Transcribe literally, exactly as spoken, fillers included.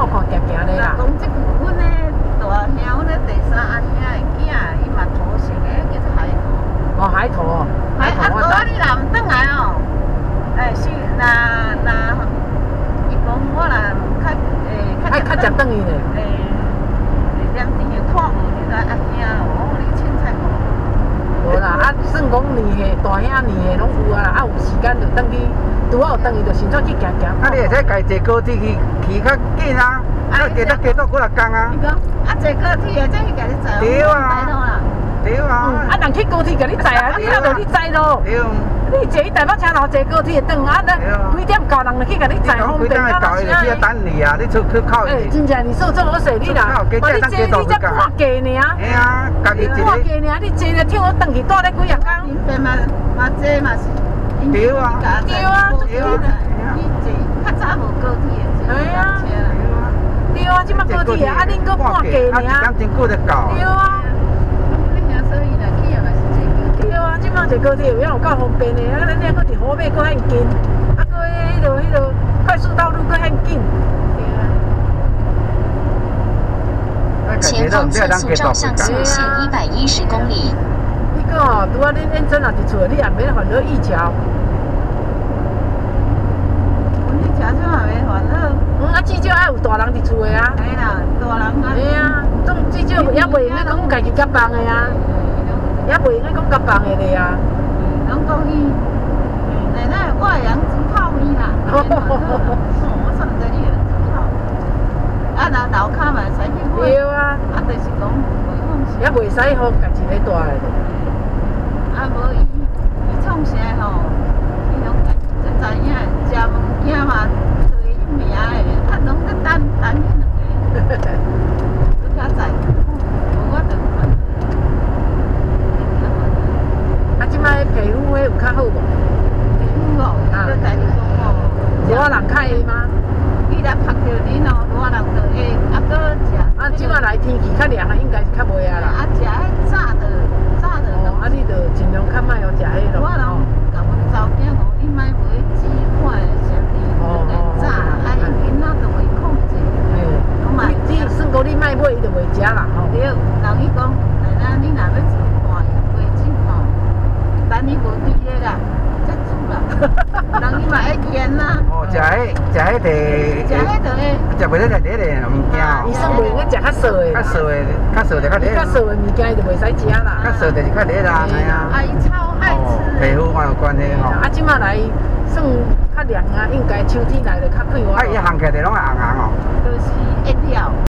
好看行行的啦。 讲即句，阮的大兄，阮的第三阿兄的囝，伊嘛土色的，叫做海豚。 哦，海豚哦，海豚我知。 啊，你若唔转来哦，哎是，那那，伊讲我若较诶， 较较食转去呢。 诶，连店的看无你个阿兄哦，你凊彩看。 无啦，啊，算讲年岁大兄年岁拢有啊啦，啊有时间就转去，拄好有转去就先出去行行。 啊，你会使家坐高铁去去较紧啊，啊，加得加多几六工啊。 伊讲啊，坐高铁的，真去家己载。 对啊。对啊。 啊，人去高铁甲你载啊，你哪落你载咯？ 对。 你坐去台北车头坐高铁转啊，咱几点到人就去甲你载，方便到哪去？ 你等你啊，你出去靠。 哎，真正你说这么水，你啦，我你坐你才半价尔。 哎呀，家己一个。 半价尔，你坐了听我转去住咧几啊工？ 因边嘛嘛坐嘛是。 对啊。 对啊。 对啊。你坐较早无高铁的。 哎呀。对啊，即马高铁啊，恁搁半价尔。 啊，一点真久就到。 对啊。对啊，即摆坐高铁有影有够方便的，啊，咱遐搁伫河尾搁遐近，啊，搁迄落迄落快速道路搁遐近。 前方测速照相速限一百一十公里。 你讲哦，拄啊，恁恁真若伫厝，你也免烦恼疫情。 疫情即嘛免烦恼。 嗯，啊，至少爱有大人伫厝的啊。 哎啦，大人啊。 哎啊，总至少也袂用咧讲家己甲放的啊。也袂用咧讲甲放的咧啊。 人讲伊，奶奶我会养猪泡面啦。我上在你养猪泡。啊，那楼骹嘛使去买。 对啊。 啊，就是讲袂放心。 也袂使互家己咧带的。 啊，无伊伊创啥吼？伊拢家己才知影，食物件嘛，做伊名的，啊，拢在等等伊两个。你较知，无我就。 啊，即摆皮肤迄有较好无？ 皮肤哦，你都家己讲哦。 热人较会吗？ 你若晒着你哦，热人就会，啊，搁食。 啊，即摆来天气较凉啊，应该是较袂啊啦。 啊，食迄炸的，炸的。 哦，啊，你着尽量较莫哦食迄咯。 我人甲阮查某囝讲，你莫买鸡块啥物，来炸，啊，因囡仔就袂控制。 嘿。你你算讲你莫买，伊就袂食啦吼。 对，人伊讲，奶奶你若要煮看，袂煮吼。等你无伫咧啦，才煮啦。人伊嘛爱腌啦。 哦，食迄食迄个。 食迄个诶。 食袂得食啲咧物件哦。 伊算袂用食较素的。 较素的，较素的较咧。 较素的物件伊就袂使食啦。 较素就是较咧啦，系啊。 啊，伊超爱吃。 皮肤嘛有关系吼。 啊，即马来算较凉啊，应该秋天来就较快活。 啊，伊烘起来拢会红红哦。